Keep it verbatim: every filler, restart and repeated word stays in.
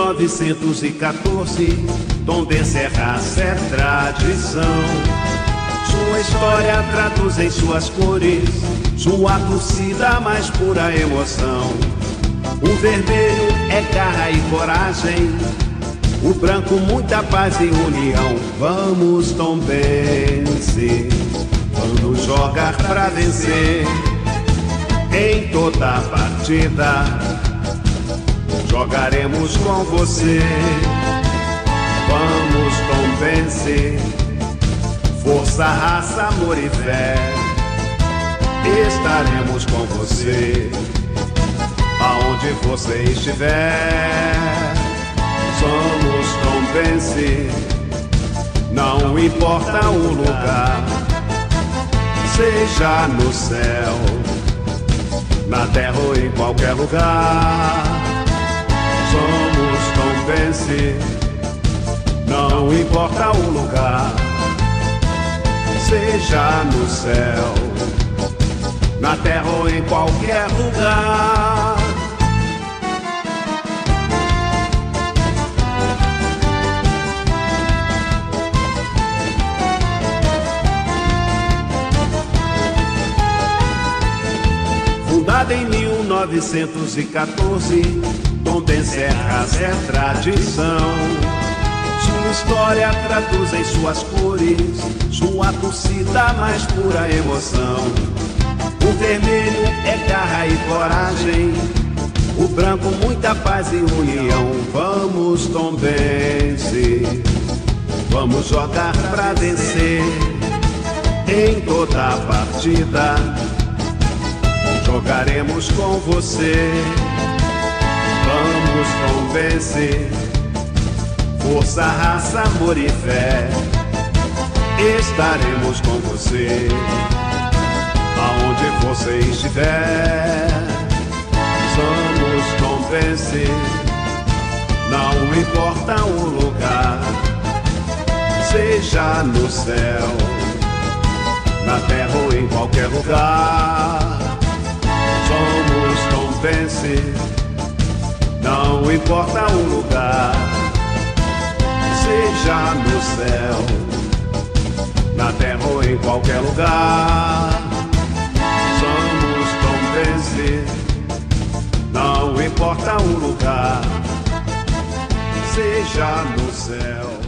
novecentos e quatorze, Tombense é raça, é tradição. Sua história traduz em suas cores sua torcida mais pura emoção. O vermelho é garra e coragem, o branco muita paz e união. Vamos, Tombense, vamos jogar pra vencer. Em toda partida jogaremos com você. Vamos, Tombense, força, raça, amor e fé. Estaremos com você aonde você estiver. Somos Tombense, não importa o lugar, seja no céu, na terra ou em qualquer lugar. Somos Tombense, não importa o lugar, seja no céu, na terra ou em qualquer lugar. Fundada em mil novecentos e quatorze, Tombense é raça, é tradição. Sua história traduz em suas cores sua torcida mais pura emoção. O vermelho é garra e coragem, o branco muita paz e união. Vamos, Tombense, vamos jogar pra vencer. Em toda partida jogaremos com você. Vamos, Tombense, força, raça, amor e fé. Estaremos com você aonde você estiver. Somos Tombense, não importa o lugar, seja no céu, na terra ou em qualquer lugar. Somos Tombense, não importa o lugar, seja no céu, na terra ou em qualquer lugar. Somos Tombense, não importa o lugar, seja no céu,